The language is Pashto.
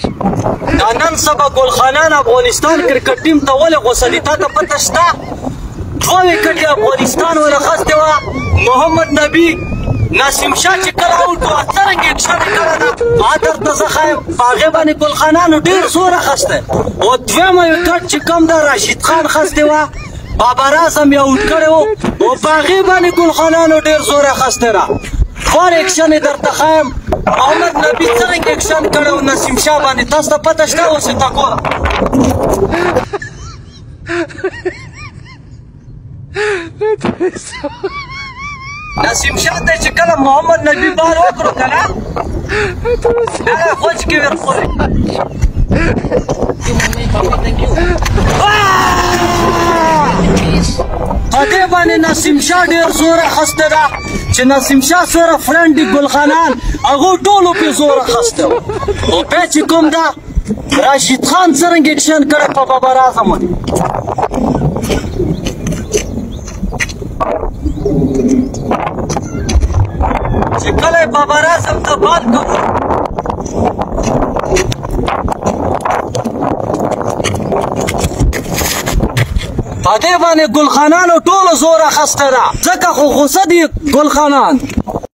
دا نن سبا ګلخانان افغانستان کرکټ ټیم ته ولې غوسه دي؟ تا ته پته شته؟ 2 وکټې افغانستان ورخستې وه. محمد نبي نسیم شاه چې کله اوټ وه څرنګه اکشن یې کړی ده ما درته زه ښایم. په هغې باندې ګلخانانو ډېر زور اخیستی. او 2مه وکټ چې کوم ده راشد خان خستې وه، بابر اعظم یې اوټ کړی و او په هغې باندې ګلخانانو ډېر زور اخیستی ده. فور اکشن یې درته ښایم. محمد نبي څرنګه اکشن کړی و نسیم شاه باندې تاسو ته پته شته؟ اوس یې ته ګوره. نسیم شاه ته چې کله محمد نبي بال وکړو که نه هغه خوج کې ورخوري. په دې باندې نسیم شاه ډېر زور اخیستی ده چې نسیم شاه سره فرنډ دي ګلخانان هغو ټولو پې زور اخیستی و. او بیا چې کوم ده راشد خان څرنګه اکشن کړی په بابر اعظم باندې. چې کله یې بابر اعظم ته بال کوو په دې باندې ګلخانانو ټولو زور اخیستی ده ځکه خو غوسه دي ګلخانان.